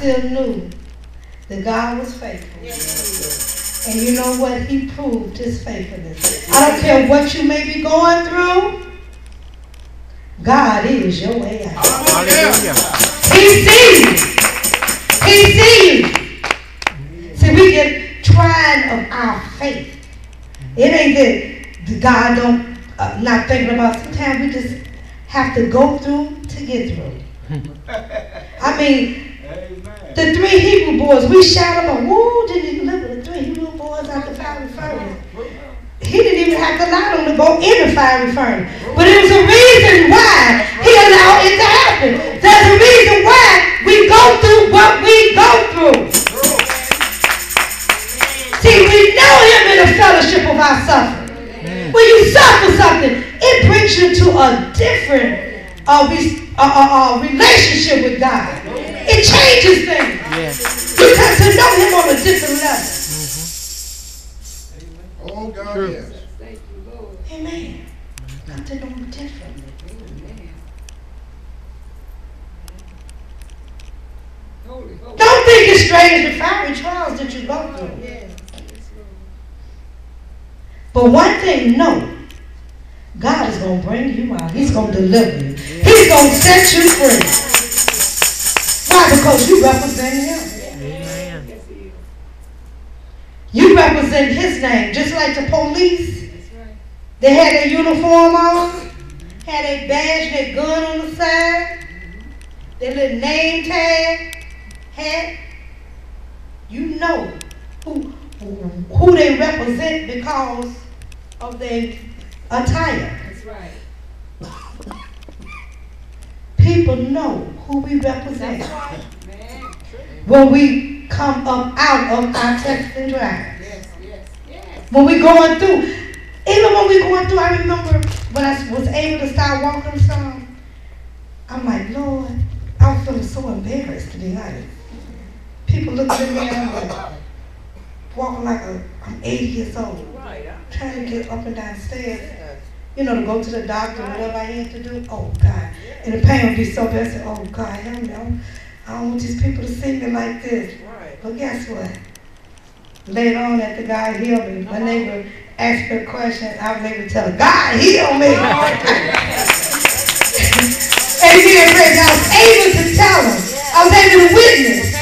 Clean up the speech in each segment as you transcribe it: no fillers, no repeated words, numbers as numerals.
still knew that God was faithful. And you know what? He proved his faithfulness. I don't care what you may be going through. God is your way out. Hallelujah. He sees you. He sees you. See, we get trying of our faith. It ain't that God don't not thinking about. Sometimes we just have to go through to get through. I mean, the 3 Hebrew boys, we shout about, woo, did he deliver the 3 Hebrew boys out the fiery furnace? He didn't even have to allow them to go in the fiery furnace. But it was a reason why he allowed it to happen. There's a reason why we go through what we go through. See, we know him in the fellowship of our suffering. When you suffer something, it brings you to a different relationship with God. It changes things. You got to know him on a different level. Oh, God, yes. Amen. Got to know him differently. Don't think it's strange the fiery trials that you go through. But one thing, no. God is going to bring you out. He's going to deliver you. He's going to set you free. Why? Because you represent him. Amen. You represent his name. Just like the police. They had their uniform on. Had their badge, their gun on the side. Their little name tag. Hat. You know who they represent because of their attire. That's right. People know who we represent. That's right. Man. When we come up out of our tests and drives. Yes. When we going through. Even when we going through, I remember when I was able to start walking some, I'm like, Lord, I was feeling so embarrassed, to be honest. People look at me and I'm like, walking like I'm 80 years old. Trying to get up and down the stairs. You know, to go to the doctor, whatever I had to do. Oh, God. And the pain would be so bad. I said, oh, God, help me. I don't want these people to see me like this. But guess what? Later on, after God healed me, my neighbor asked me a question, I was able to tell her, God healed me. Amen. I was able to tell him. I was able to witness.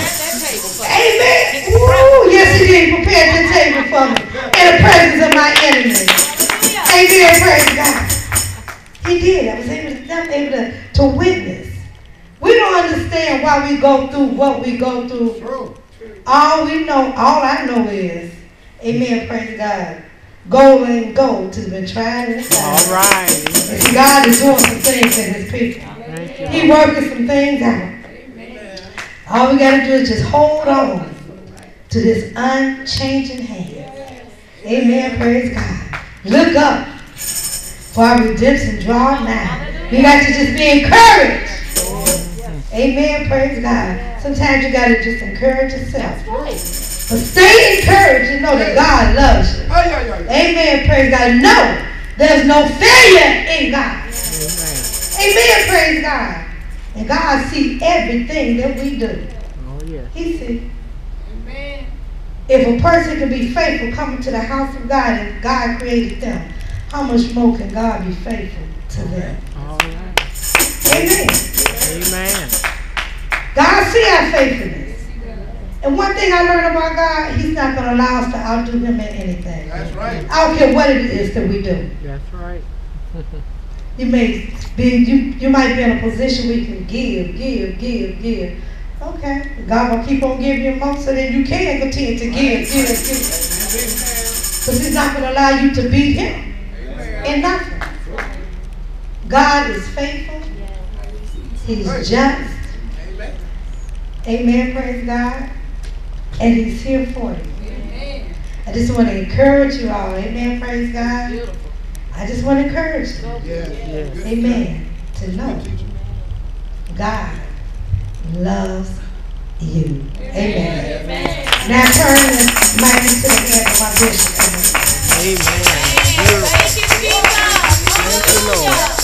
Amen. Ooh, yes, he did. He prepared the table for me in the presence of my enemies. Amen. Praise God. He did. I was able to witness. We don't understand why we go through what we go through. All I know is, amen, praise God. Gold ain't gold till it's been tried and tried. All right. And see, God is doing some things in his people. He's working some things out. All we got to do is just hold on to this unchanging hand. Amen, praise God. Look up, for our redemption draw nigh. We got to just be encouraged. Amen, praise God. Sometimes you got to just encourage yourself. But stay encouraged and know that God loves you. Amen, praise God. No, there's no failure in God. Amen, praise God. And God sees everything that we do. Oh, yeah. He sees. Amen. If a person can be faithful coming to the house of God and God created them, how much more can God be faithful to them? All right. Amen. Amen. God sees our faithfulness. And one thing I learned about God, he's not going to allow us to outdo him in anything. That's right. I don't care what it is that we do. That's right. You may be, you might be in a position where you can give. Okay, God will keep on giving you more so that you can continue to give. Because he's not going to allow you to beat him in nothing. God is faithful. He's just. Amen, praise God. And he's here for you. I just want to encourage you all. Amen, praise God. I just want to encourage you. Amen. To know God loves you. Amen. Now turn the mic into the hands of my bishop. Amen. Thank you, Jesus. Thank you, Lord.